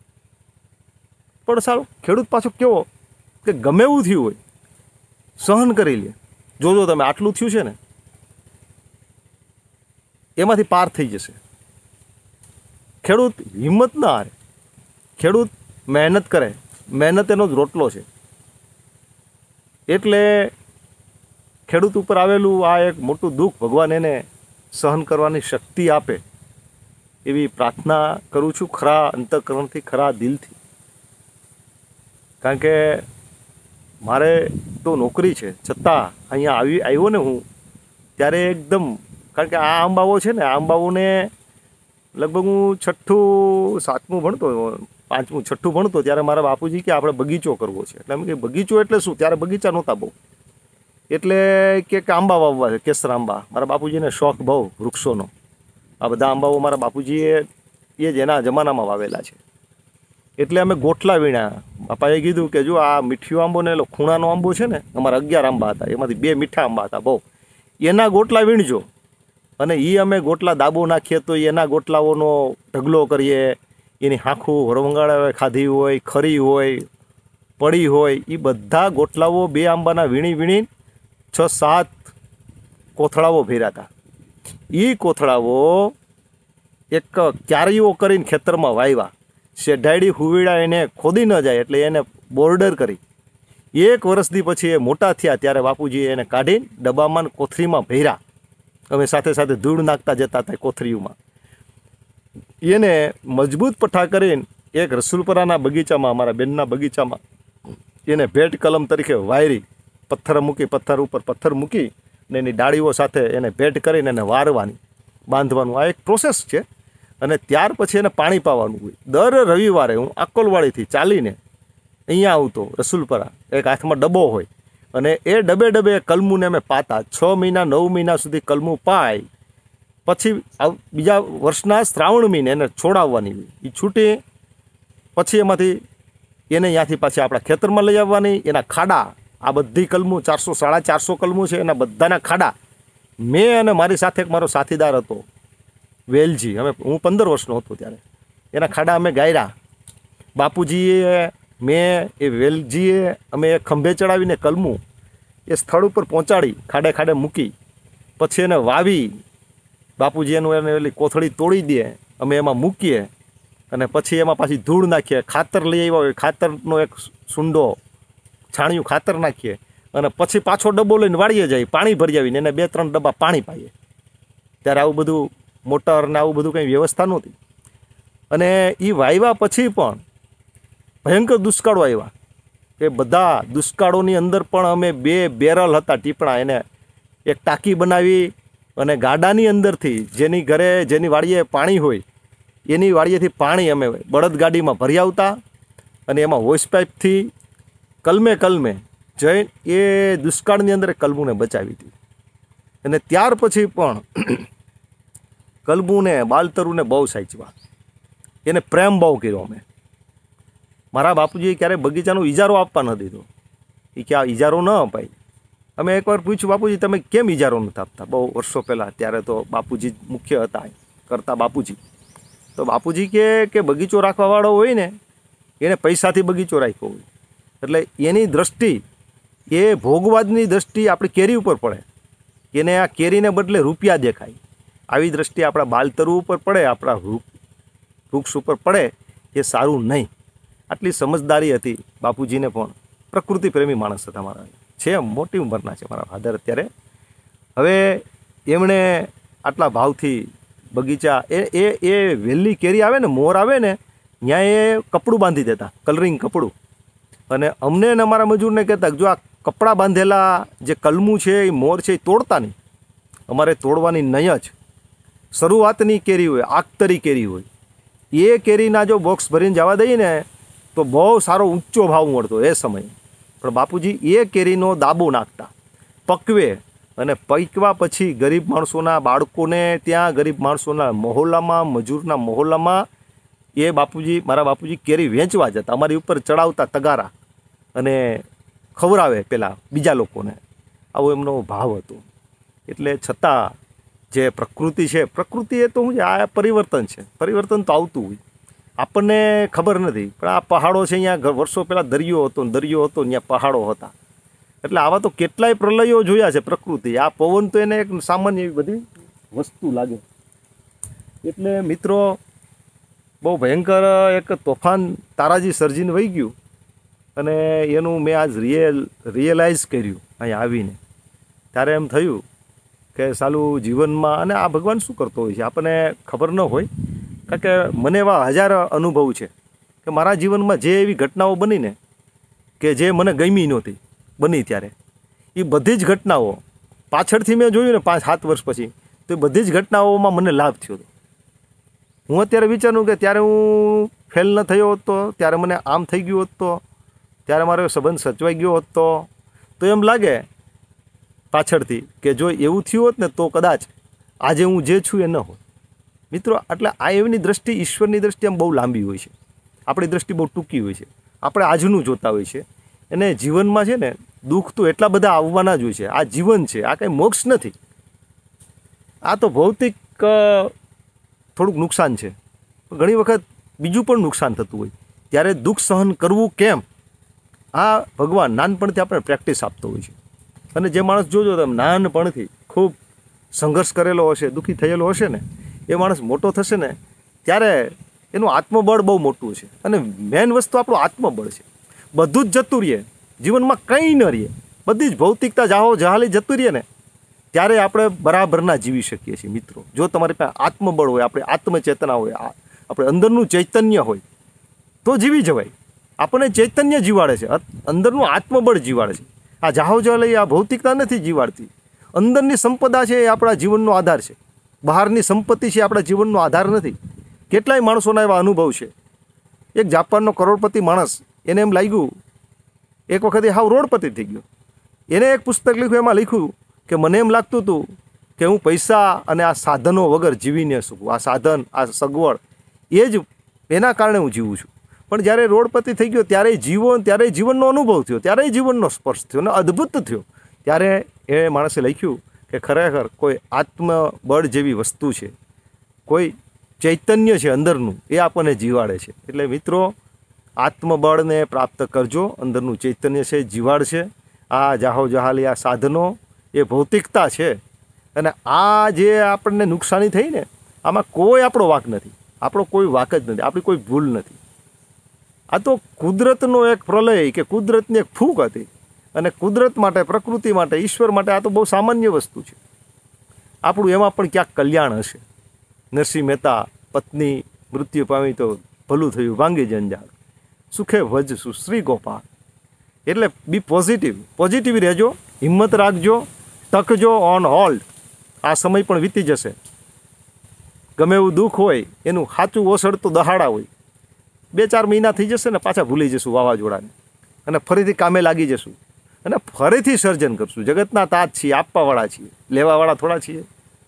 પણ સારું ખેડૂત પાછો કેવો કે ગમે એવું થયું હોય સહન કરી લે. જોજો તમે આટલું થયું છે ને એમાંથી પાર થઈ જશે. ખેડૂત હિંમત ના હારે, ખેડૂત મહેનત કરે, મહેનત એનો જ રોટલો છે. એટલે ખેડૂત ઉપર આવેલું આ એક મોટું દુઃખ ભગવાન એને સહન કરવાની શક્તિ આપે એવી પ્રાર્થના કરું છું ખરા અંતઃકરણથી, ખરા દિલથી. કારણ કે મારે તો નોકરી છે છતાં અહીંયા આવી આવ્યો ને હું ત્યારે એકદમ, કારણ કે આ આંબાઓ છે ને, આંબાઓને લગભગ હું છઠ્ઠું સાતમું ભણતો, પાંચમું છઠ્ઠું ભણતો ત્યારે મારા બાપુજી કે આપણે બગીચો કરવો છે. એટલે અમે કે બગીચો એટલે શું? ત્યારે બગીચા નહોતા બહુ. એટલે કે આંબા વાવવા છે, કેસર આંબા. મારા બાપુજીને શોખ બહુ વૃક્ષોનો. આ બધા આંબાઓ મારા બાપુજીએ એ જ એના જમાનામાં વાવેલા છે. એટલે અમે ગોઠલા વીણ્યા. બાપાએ કીધું કે જો આ મીઠિયો આંબો ને એલો ખૂણાનો આંબો છે ને, અમારા અગિયાર આંબા હતા, એમાંથી બે મીઠા આંબા હતા બહુ, એના ગોટલા વીણજો. અને એ અમે ગોટલા દાબો નાખીએ તો એના ગોટલાઓનો ઢગલો કરીએ, એની આખું હરવંગાળા ખાધી હોય, ખરી હોય, પડી હોય, એ બધા ગોટલાઓ બે આંબાના વીણી વીણી છ સાત કોથળાઓ ભર્યા હતા. એ કોથળાઓ એક ક્યારીઓ કરીને ખેતરમાં વાવ્યા. શેઢાડી હુવીડા એને ખોદી ન જાય એટલે એને બોર્ડર કરી. એક વર્ષથી પછી એ મોટા થયા ત્યારે બાપુજીએ એને કાઢીને ડબ્બામાં કોથળીમાં ભર્યા. અમે સાથે સાથે ધૂળ નાખતા જતા હતા કોથળીઓમાં. એને મજબૂત પઠ્ઠા કરીને એક રસુલપરાના બગીચામાં, અમારા બેનના બગીચામાં એને ભેટ કલમ તરીકે વાયરી. પથ્થર મૂકી, પથ્થર ઉપર પથ્થર મૂકી ને એની ડાળીઓ સાથે એને ભેટ કરીને એને વારવાની, બાંધવાનું. આ એક પ્રોસેસ છે. અને ત્યાર પછી એને પાણી પાવાનું હોય. દર રવિવારે હું આકોલવાડીથી ચાલીને અહીંયા આવતો રસુલપરા. એક હાથમાં ડબ્બો હોય અને એ ડબે ડબે કલમુને અમે પાતા. છ મહિના નવ મહિના સુધી કલમું પાય. પછી બીજા વર્ષના શ્રાવણ મહિને એને છોડાવવાની હોય. એ છૂટી પછી એમાંથી એને ત્યાંથી પાછી આપણા ખેતરમાં લઈ આવવાની. એના ખાડા, આ બધી કલમું ચારસો સાડા ચારસો કલમું છે, એના બધાના ખાડા મેં અને મારી સાથે એક મારો સાથીદાર હતો વેલજી, અમે હું પંદર વર્ષનો હતો ત્યારે, એના ખાડા અમે ગાયરા. બાપુજીએ, મેં, એ વેલજીએ અમે એ ખંભે ચડાવીને કલમું એ સ્થળ ઉપર પહોંચાડી, ખાડે ખાડે મૂકી, પછી એને વાવી. બાપુજી એનું એને એલી કોથળી તોડી દે, અમે એમાં મૂકીએ અને પછી એમાં પાછી ધૂળ નાખીએ. ખાતર લઈ આવ્યા હોય, ખાતરનો એક સૂંડો છાણિયું ખાતર નાખીએ અને પછી પાછો ડબ્બો લઈને વાળીએ જાય, પાણી ભરી આવીને એને બે ત્રણ ડબ્બા પાણી પાઈએ. ત્યારે આવું બધું મોટર ને આવું બધું કંઈ વ્યવસ્થા નહોતી. અને એ વાવ્યા પછી પણ ભયંકર દુષ્કાળો આવ્યા. એ બધા દુષ્કાળોની અંદર પણ અમે બે બેરલ હતા ટીપણા, એને એક ટાંકી બનાવી અને ગાડાની અંદરથી જેની ઘરે જેની વાડીએ પાણી હોય એની વાડીએથી પાણી અમે બળદગાડીમાં ભરી આવતા અને એમાં હોસ પાઇપથી કલમે કલમે જઈને એ દુષ્કાળની અંદર કલમુને બચાવી હતી. અને ત્યાર પછી પણ કલમુને, બાલતરુને બહુ સાચવા, એને પ્રેમ બહુ કર્યો અમે. મારા બાપુજીએ ક્યારેય બગીચાનો ઇજારો આપવા ન દીધો. એ કે આ ઇજારો ન અપાય. અમે એકવાર પૂછ્યું, બાપુજી તમે કેમ ઇજારો નથી આપતા? બહુ વર્ષો પહેલાં, ત્યારે તો બાપુજી મુખ્ય હતા કરતા બાપુજી. તો બાપુજી કે કે બગીચો રાખવાવાળો હોય ને એને પૈસાથી બગીચો રાખ્યો હોય, એટલે એની દ્રષ્ટિ, એ ભોગવાદની દ્રષ્ટિ આપણી કેરી ઉપર પડે, એને આ કેરીને બદલે રૂપિયા દેખાય. આવી દ્રષ્ટિ આપણા બાલતરુ ઉપર પડે, આપણા વૃક્ષ ઉપર પડે, એ સારું નહીં. આટલી સમજદારી હતી બાપુજીને. પણ પ્રકૃતિ પ્રેમી માણસ હતા મારા, છે મોટી ઉંમરના છે મારા ફાધર અત્યારે. હવે એમણે આટલા ભાવથી બગીચા, એ એ એ વહેલી કેરી આવે ને, મોર આવે ને, ત્યાં એ કપડું બાંધી દેતા, કલરિંગ કપડું. અને અમને ને અમારા મજૂરને કહેતા જો આ કપડાં બાંધેલા જે કલમું છે એ મોર છે એ તોડતા નહીં, અમારે તોડવાની નહીં જ. શરૂઆતની કેરી હોય, આખતરી કેરી હોય, એ કેરીના જો બોક્સ ભરીને જવા દઈએ ને તો બહુ સારો ઊંચો ભાવ મળતો એ સમયે. પણ બાપુજી એ કેરીનો દાબો નાખતા, પકવે, અને પકવા પછી ગરીબ માણસોના બાળકોને ત્યાં, ગરીબ માણસોના મહોલ્લામાં, મજૂરના મહોલ્લામાં એ બાપુજી, મારા બાપુજી કેરી વેચવા જતા. અમારી ઉપર ચડાવતા તગારા અને ખવડાવે પેલા બીજા લોકોને. આવો એમનો ભાવ હતો. એટલે છતાં જે પ્રકૃતિ છે, પ્રકૃતિ એ તો શું છે, આ પરિવર્તન છે. પરિવર્તન તો આવતું હોય, આપણને ખબર નથી. પણ આ પહાડો છે, અહીંયા વર્ષો પહેલાં દરિયો હતો, દરિયો હતો ત્યાં પહાડો હતા. એટલે આવા તો કેટલાય પ્રલયો જોયા છે પ્રકૃતિ. આ પવન તો એને એક સામાન્ય એવી બધી વસ્તુ લાગે. એટલે મિત્રો, બહુ ભયંકર એક તોફાન તારાજી સર્જીને વહી ગયું, અને એનું મેં આજ રિયલ રિયલાઇઝ કર્યું અહીંયા આવીને. ત્યારે એમ થયું કે સાલું જીવનમાં, અને આ ભગવાન શું કરતો હોય છે આપણને ખબર ન હોય. કારણ કે મને એવા હજાર અનુભવ છે કે મારા જીવનમાં જે એવી ઘટનાઓ બની ને કે જે મને ગમી નહોતી બની ત્યારે, એ બધી જ ઘટનાઓ પાછળથી મેં જોયું ને પાંચ સાત વર્ષ પછી, તો એ બધી જ ઘટનાઓમાં મને લાભ થયો હતો. હું અત્યારે વિચારું કે ત્યારે હું ફેલ ન થયો હોત તો, ત્યારે મને આમ થઈ ગયું હોત તો, ત્યારે મારો સંબંધ સચવાઈ ગયો હોત તો તો એમ લાગે પાછળથી કે જો એવું થયું હોત ને તો કદાચ આજે હું જે છું એ ન હોત. મિત્રો, એટલે આ એવની દ્રષ્ટિ, ઈશ્વરની દ્રષ્ટિ આમ બહુ લાંબી હોય છે, આપણી દ્રષ્ટિ બહુ ટૂંકી હોય છે. આપણે આજનું જોતા હોય છે, અને જીવનમાં છે ને દુઃખ તો એટલા બધા આવવાના જ હોય છે. આ જીવન છે, આ કંઈ મોક્ષ નથી. આ તો ભૌતિક થોડુંક નુકસાન છે, ઘણી વખત બીજું પણ નુકસાન થતું હોય. ત્યારે દુઃખ સહન કરવું કેમ, આ ભગવાન નાનપણથી આપણે પ્રેક્ટિસ આપતો હોય છે. અને જે માણસ જોજો તમે નાનપણથી ખૂબ સંઘર્ષ કરેલો હશે, દુઃખી થયેલો હશે ને, એ માણસ મોટો થશે ને ત્યારે એનું આત્મબળ બહુ મોટું છે. અને મેઇન વસ્તુ આપણું આત્મબળ છે. બધું જ જતું રહીએ, જીવનમાં કંઈ ન રહીએ, બધી જ ભૌતિકતા જાહો જહાલી જતું રહીએ ને, ત્યારે આપણે બરાબરના જીવી શકીએ છીએ. મિત્રો, જો તમારી પાસે આત્મબળ હોય, આપણે આત્મચેતના હોય, આપણે અંદરનું ચૈતન્ય હોય, તો જીવી જવાય. આપણને ચૈતન્ય જીવાડે છે, અંદરનું આત્મબળ જીવાડે છે. આ જાહો જહાલી આ ભૌતિકતા નથી જીવાડતી. અંદરની સંપદા છે એ આપણા જીવનનો આધાર છે. બહારની સંપત્તિ છે આપણા જીવનનો આધાર નથી. કેટલાય માણસોના એવા અનુભવ છે. એક જાપાનનો કરોડપતિ માણસ, એને એમ લાગ્યું એક વખતે હાવ રોડપતિ થઈ ગયો. એને એક પુસ્તક લખ્યું, એમાં લખ્યું કે મને એમ લાગતું હતું કે હું પૈસા અને આ સાધનો વગર જીવી ન શકું. આ સાધન, આ સગવડ, એ જ એના કારણે હું જીવું છું. પણ જ્યારે રોડપતિ થઈ ગયો ત્યારે જીવન, ત્યારે જીવનનો અનુભવ થયો, ત્યારે જીવનનો સ્પર્શ થયો અને અદ્ભુત થયો. ત્યારે એ માણસે લખ્યું કે ખરેખર કોઈ આત્મબળ જેવી વસ્તુ છે, કોઈ ચૈતન્ય છે અંદરનું, એ આપણને જીવાડે છે. એટલે મિત્રો, આત્મબળને પ્રાપ્ત કરજો. અંદરનું ચૈતન્ય છે, જીવાડશે. આ જાહો જહાલી આ સાધનો એ ભૌતિકતા છે, અને આ જે આપણને નુકસાની થઈ ને, આમાં કોઈ આપણો વાંક નથી. આપણો કોઈ વાંક જ નથી, આપણી કોઈ ભૂલ નથી. આ તો કુદરતનો એક પ્રલય કે કુદરતની એક ફૂંક હતી. અને કુદરત માટે, પ્રકૃતિ માટે, ઈશ્વર માટે આ તો બહુ સામાન્ય વસ્તુ છે. આપણું એમાં પણ ક્યાંક કલ્યાણ હશે. નરસિંહ મહેતા, પત્ની મૃત્યુ પામી તો ભલું થયું ભાંગી જંજાળ, સુખે ભજશું શ્રી ગોપાલ. એટલે બી પોઝિટિવ, પોઝિટિવ રહેજો, હિંમત રાખજો, તકજો ઓન હોલ્ડ. આ સમય પણ વીતી જશે. ગમે એવું દુઃખ હોય એનું સાચું ઓસડ તો દહાડા હોય. બે ચાર મહિના થઈ જશે ને પાછા ભૂલી જશું વાવાઝોડાને, અને ફરીથી કામે લાગી જશું, અને ફરીથી સર્જન કરશું. જગતના તાજ છીએ, આપવાવાળા છીએ, લેવાવાળા થોડા છીએ.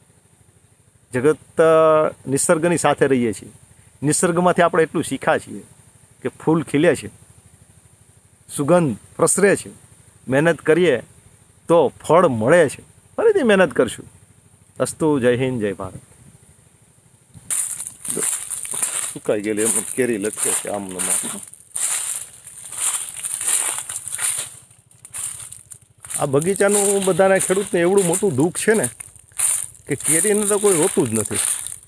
જગત નિસર્ગની સાથે રહીએ છીએ. નિસર્ગમાંથી આપણે એટલું શીખ્યા છીએ કે ફૂલ ખીલે છે, સુગંધ પ્રસરે છે, મહેનત કરીએ તો ફળ મળે છે. ફરીથી મહેનત કરશું. અસ્તુ. જય હિન્દ, જય ભારત. સુકાઈ ગયેલી એમ કેરી લટકે છે આમ નમ. આ બગીચાનું બધાના ખેડૂતને એવડું મોટું દુઃખ છે ને કે કેરીને તો કોઈ હોતું જ નથી.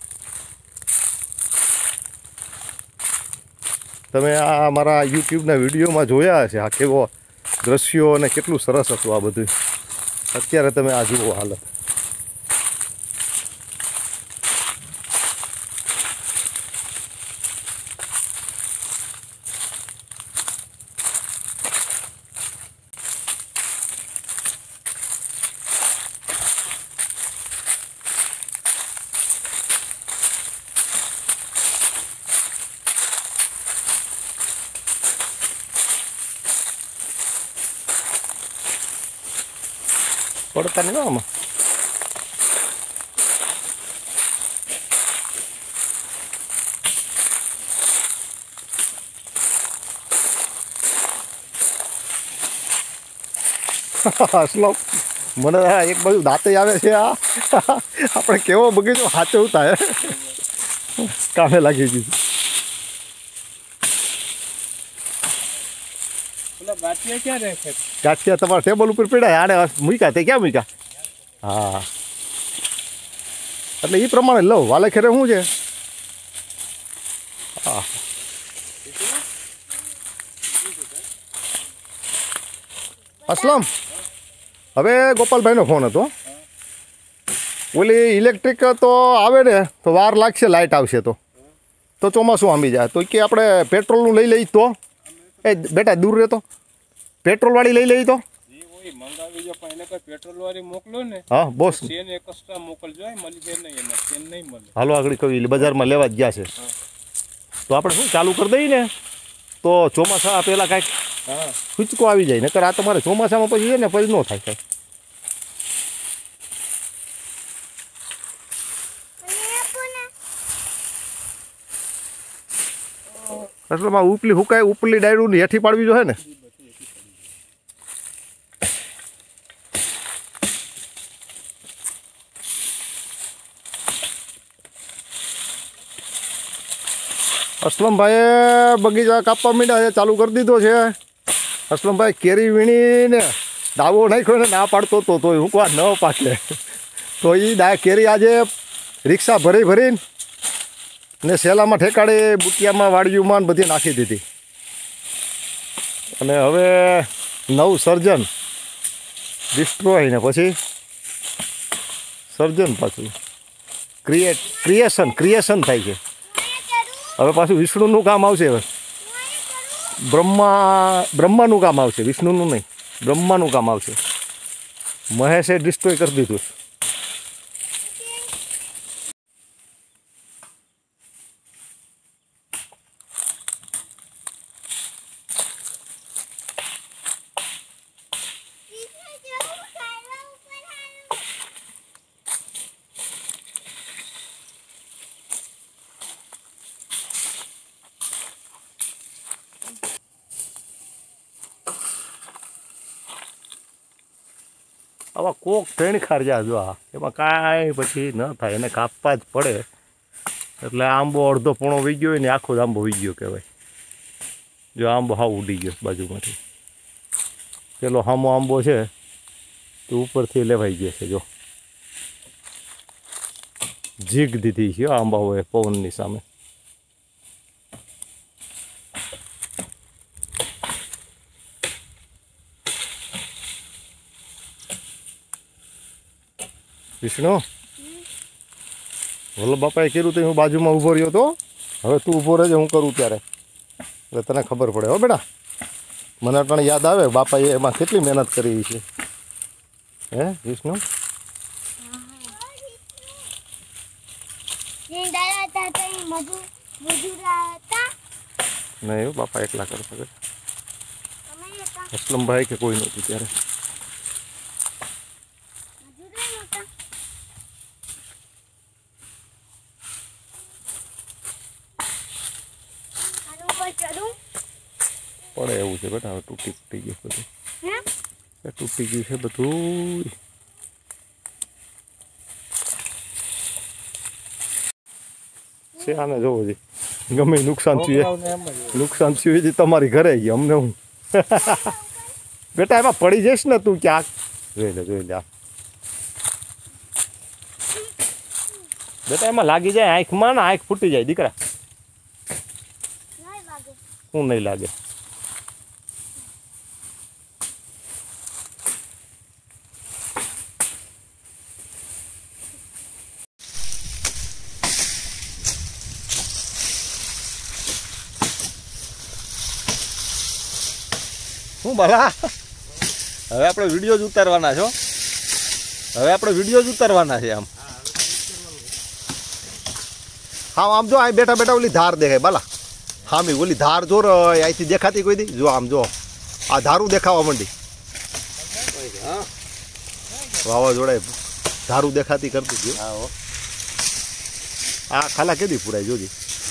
તમે આ મારા યુટ્યુબના વિડીયોમાં જોયા છે આ કેવો દ્રશ્યો અને કેટલું સરસ હતું આ બધું. અત્યારે તમે આ જુઓ હાલત. પડતા નહીં આમાં. સ્લો મને આ એક બાજુ દાંતે આવે છે આ આપણે કેવો બગીચો સાચવતા હે કામે લાગી ગયું ગાંઠિયા તમારા ટેબલ ઉપર પીડાય આને મૂક્યા તે ક્યાં મૂક્યા હા એટલે એ પ્રમાણે લઉં વાલે ખેરે શું છે હા અસલમ હવે ગોપાલભાઈનો ફોન હતો ઓલી ઇલેક્ટ્રિક તો આવે ને તો વાર લાગશે લાઇટ આવશે તો તો ચોમાસું આંબી જાય તો કે આપણે પેટ્રોલનું લઈ લઈ તો એ બેટા દૂર રહેતો પેટ્રોલવાળી લઈ લઈ તો હા બોસ હાલો આગળ કહ્યું બજારમાં લેવા જ ગયા છે તો આપણે શું ચાલુ કરી દઈએ ને તો ચોમાસા પહેલાં કાંઈક ખૂચકો આવી જાય નકર આ તમારે ચોમાસામાં પછી છે ને પછી ન થાય કાંઈ એટલે ઉપલી હુકાય ઉપલી ડાયરું હેઠી પાડવી જોઈએ ને અસલમભાઈએ બગીચા કાપવા માંડ્યા છે ચાલુ કરી દીધો છે અસલમભાઈ કેરી વીણીને દાવો નાખ્યો ને ના પાડતો હતો તો હું કહું ન પાકે તો એ દા કેરી આજે રિક્ષા ભરી ભરીને ને સેલામાં ઠેકાડે બુટિયામાં વાડિયુંમાં બધી નાખી દીધી અને હવે નવ સર્જન ડિસ્ટ્રોય ને પછી સર્જન પાછું ક્રિએટ ક્રિએશન ક્રિએશન થાય છે હવે પાછું વિષ્ણુનું કામ આવશે હવે બ્રહ્મા બ્રહ્માનું કામ આવશે વિષ્ણુનું નહીં બ્રહ્માનું કામ આવશે મહેશે ડિસ્ટ્રોય કરી દીધું આવા કોક ત્રણ ખારજા જો આ એમાં કાંઈ પછી ન થાય એને કાપવા જ પડે એટલે આંબો અડધો પોણો વી ગયો ને આખો જ આંબો વી ગયો કહેવાય જો આંબો હાવ ઉડી ગયો બાજુમાંથી પેલો હામો આંબો છે તો ઉપરથી લેવાઈ ગયો છે જો જીગ દીધી છે આંબાઓએ પવનની સામે વિષ્ણુ વલ્લભ બાપાએ કર્યું તો હું બાજુમાં ઊભો રહ્યો તો હવે તું ઊભો રહેજે હું કરું ત્યારે એટલે તને ખબર પડે હો બેટા મને પણ યાદ આવે બાપાએ એમાં કેટલી મહેનત કરી છે હે વિષ્ણુ નહીં બાપા એકલા કરી શકે અસલમભાઈ કે કોઈ નહોતું ત્યારે પડે એવું છે બેટા હવે તૂટી તૂટી ગયું બધું તૂટી ગયું છે બધું છે આને જોવો છે ગમે નુકસાન થયું નુકસાન થયું છે તમારી ઘરે ગઈ અમને હું બેટા એમાં પડી જઈશ ને તું ક્યાંક જોઈ લે જોઈ લે બેટા એમાં લાગી જાય આંખમાં ને આંખ ફૂટી જાય દીકરા શું નહીં લાગે શું ભલા હવે આપણે વિડીયો જ ઉતારવાના છો હવે આપણે વિડીયો જ ઉતારવાના છે આમ હા આમ જો અહીં બેઠા બેઠા ઓલી ધાર દેખાય ભલા હા મી ઓલી ધાર જો અહીંથી દેખાતી કોઈ દી જો આમ જો આ ધારું દેખાવા માંડી વાવાઝોડાએ ધારું દેખાતી કરતી હતી આ ખાલા કેદી પૂરાય જોજી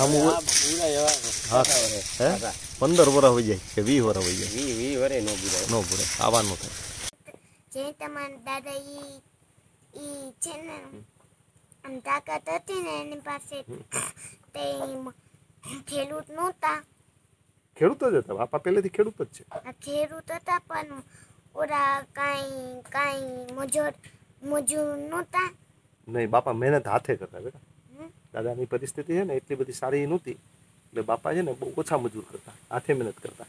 હા હે પંદર વર્ષ હોય જાય કે વીસ વર્ષ હોય જાય વી વી વરે નો પૂરાય નો પૂરાય આવવાનું થાય જે તમારા દાદા ઈ ઈ છે ને આમ તાકાત હતી ને એની પાસે તે ખેડૂત નહોતા. ખેડૂત જ હતા, બાપા પહેલેથી ખેડૂત જ છે. આ ખેડૂત હતા પણ ઓરા કાંઈ કાંઈ મજૂર મજૂર નહોતા. નહીં, બાપા મહેનત હાથે કરતા બેટા. હમ. દાદાની પરિસ્થિતિ છે ને એટલી બધી સારી નહોતી, એટલે બાપા છે ને બહુ ઓછા મજૂર કરતા, હાથે મહેનત કરતા.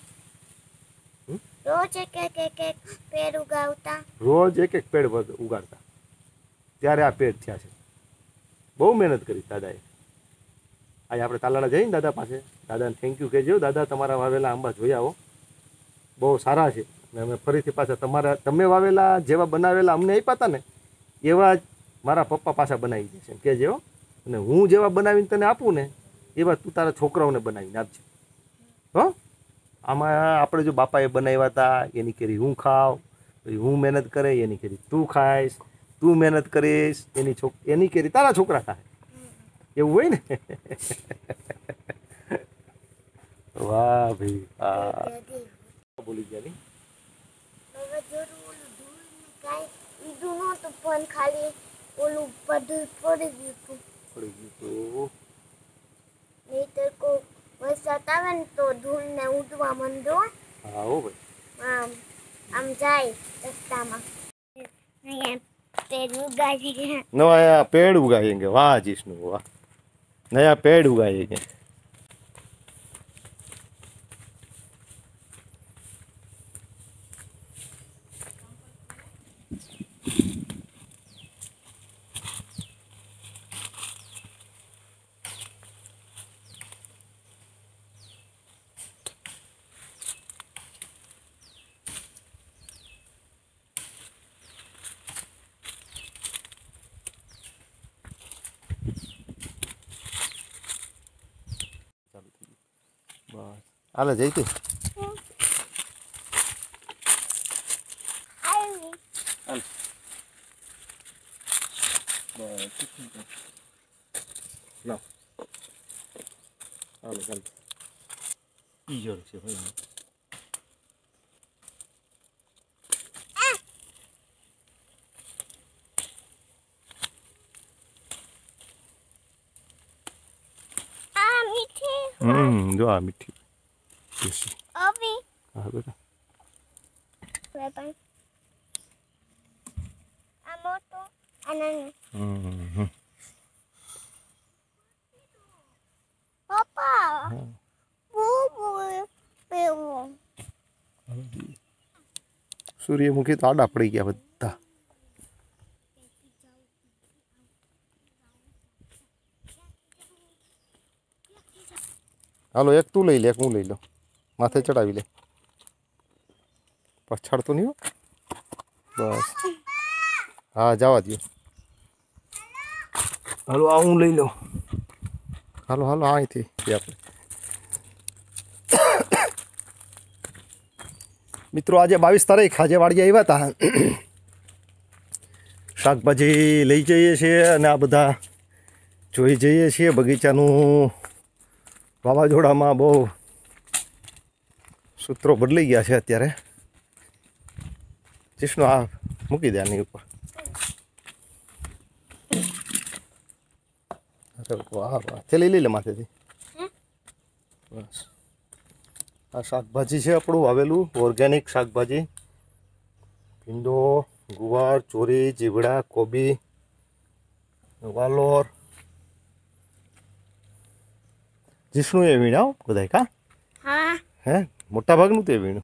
રોજ એક એક એક એક પેડ ઉગાવતા. રોજ એક એક પેડ વગ- ઉગાડતા, ત્યારે આ પેડ થયા છે. બહુ મહેનત કરી દાદાએ. આજે આપણે તાલાળા જઈએ ને દાદા પાસે, દાદાને થેન્ક યુ કહેજો. દાદા તમારા વાવેલા આંબા જોઈ આવો, બહુ સારા છે. અને અમે ફરીથી પાછા તમારા તમે વાવેલા જેવા બનાવેલા અમને આપ્યા હતા ને એવા જ મારા પપ્પા પાછા બનાવી દેશે એમ કહેજો હો. અને હું જેવા બનાવીને તને આપું ને એવા તું તારા છોકરાઓને બનાવીને આપજે હો. આમાં આપણે જો બાપાએ બનાવ્યા હતા એની કેરી હું ખાવ, પછી હું મહેનત કરે એની કેરી તું ખાઈશ, તું મહેનત કરીશ એની છોક એની કેરી તારા છોકરા ખાય, એવું હોય ને. વાહ ભાઈ, હા બોલી ગયા નહીં. હવે જોરું ઓલું ધૂળ ને કાંઈ ઈધું નહોતું પણ ખાલી ઓલું બધું પડી ગયું હતું. પડી ગયું તો નહીંતર કોઈ વરસાદ આવે ને તો ધૂળ ને ઉડવા માંડો. હા હો ભાઈ. આમ આમ જાય રસ્તામાં. અહીંયા પેડ ઉગાડી ગયા. નયા पेड़ उगाएंगे, वाह जिष्णु वाह, नया पेड़ उगाएंगे. બસ હાલે જઈ તું. આવી હાલ લાવ હાલો ચાલ ઈ જોર છે ભાઈ. આ મીઠી હમ જો આ મીઠી દેશી. આવી હા બેટા. વેપાર આ મોટો આ નાનું. હમ પપ્પા બહુ બહુ પેવું. સૂર્યમુખી તો આડા પડી ગયા બધા. હાલો એક તું લઈ લે, એક હું લઈ લઉં, માથે ચડાવી લે, પછાડતો નહીં હો. બસ હા જવા દો. હાલો આ હું લઈ લઉં. હાલો હાલો અહીંથી આપણે મિત્રો આજે બાવીસ તારીખ આજે વાડીએ આવ્યા હતા. શાકભાજી લઈ જઈએ છીએ અને આ બધા જોઈ જઈએ છીએ. બગીચાનું વાવાઝોડામાં બહુ સૂત્રો બદલાઈ ગયા છે અત્યારે. જીષ્ણુ આ મૂકી દે આની ઉપર. અરે વાહ વાહ, થેલી લઈ લે માથેથી. બસ આ શાકભાજી છે આપણું વાવેલું ઓર્ગેનિક શાકભાજી. ભીંડો, ગુવાર, ચોરી, જીવડા, કોબી, વાલોર. જીષ્ણુ એ વીણાવ બધાય કા હા હે મોટા ભાગનું તે વીણું.